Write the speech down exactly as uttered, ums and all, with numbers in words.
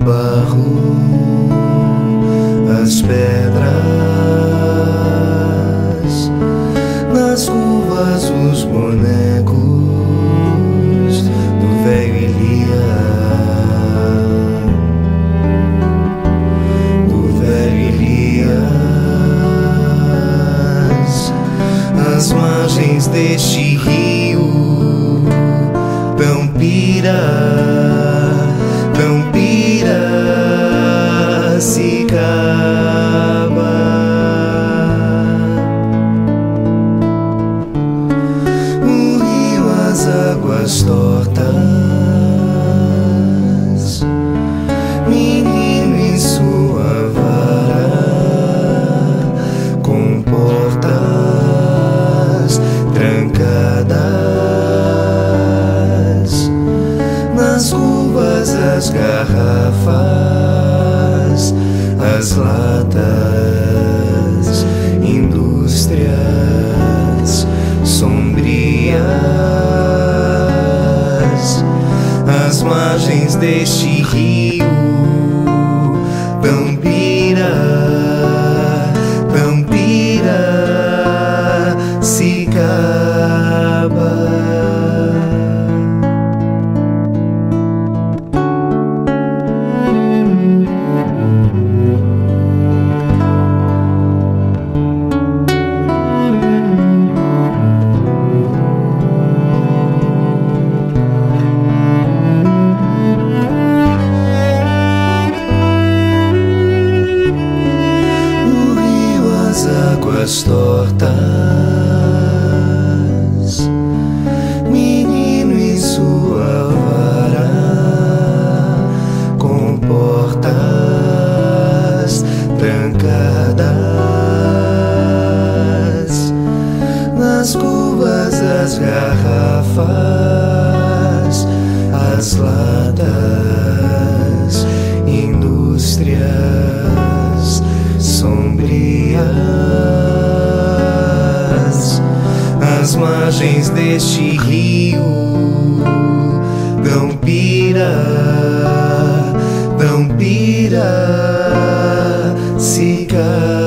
barro, as pedras, nas curvas os bonecos do velho Elias, do velho Elias, as margens deste rio tão pira, tão Piracicaba. O rio, as águas tortas, menino em sua vara, com portas trancadas, nas curvas as garrafas, as latas, indústrias sombrias, as margens deste rio tão pira, tão Piracicaba. Águas tortas, menino em sua vara, com portas trancadas, nas curvas as garrafas, as latas, indústrias sombrias, as margens deste rio tão pira, tão Piracicaba.